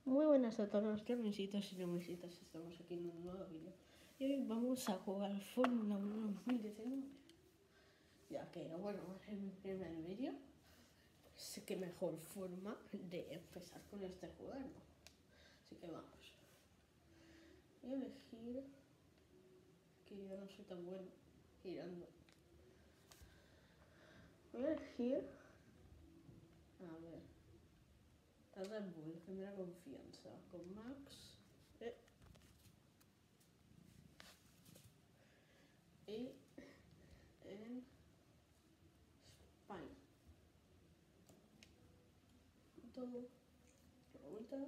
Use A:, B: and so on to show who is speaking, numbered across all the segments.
A: Muy buenas a todos los remisitos y remisitas, estamos aquí en un nuevo vídeo y hoy vamos a jugar Fórmula 1 2019. Ya que, bueno, en mi primer vídeo, pues qué mejor forma de empezar con este juego, ¿no? Así que vamos. Voy a elegir, que yo no soy tan bueno girando. Voy a elegir, a ver, a Red Bull, primera confianza, con Max. Y en España. Todo, vueltas.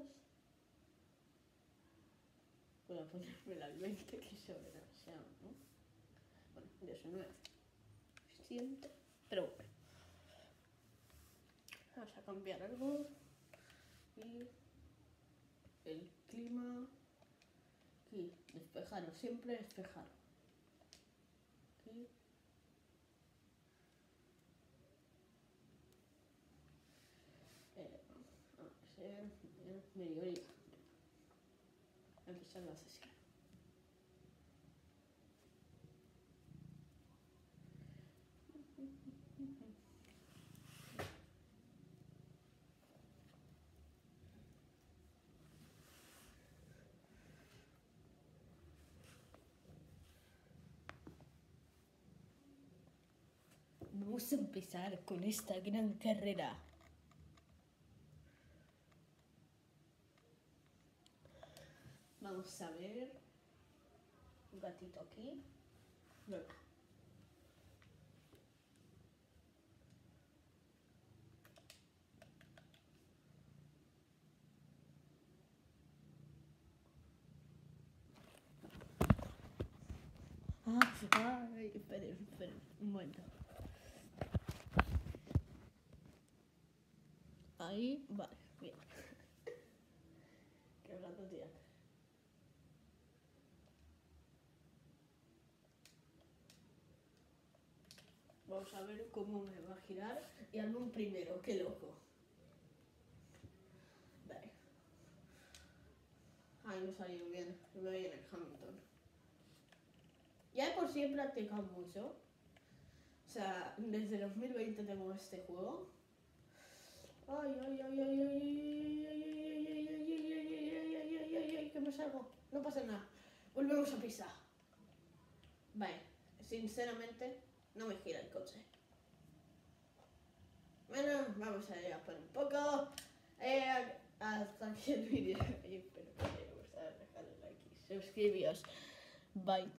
A: Voy a ponerme al 20, que se ve demasiado, ¿no? Bueno, 19. Suficiente, pero bueno. Vamos a cambiar algo. Y el clima. Aquí, despejaros, siempre despejar. Aquí. Vamos a ser mediodía. A empezar la sesión. Vamos a empezar con esta gran carrera. Vamos a ver un gatito aquí. No. Ay, esperen, un momento. Ahí, vale, bien. Qué rato tiene. Vamos a ver cómo me va a girar y hazme un primero, qué loco. Vale. Ay, no salió bien, me voy en el Hamilton. Ya de por sí he practicado mucho. O sea, desde 2020 tengo este juego. Ay, ay, ay, ay, ay, ay, ay, ay, ay, ay, ay, ay, que me salgo. No pasa nada. Volvemos a pisar. Vale, sinceramente, no me gira el coche. Bueno, vamos a ir a por un poco. Hasta aquí el vídeo. Espero que os haya gustado, dejad el like y suscribíos. Bye.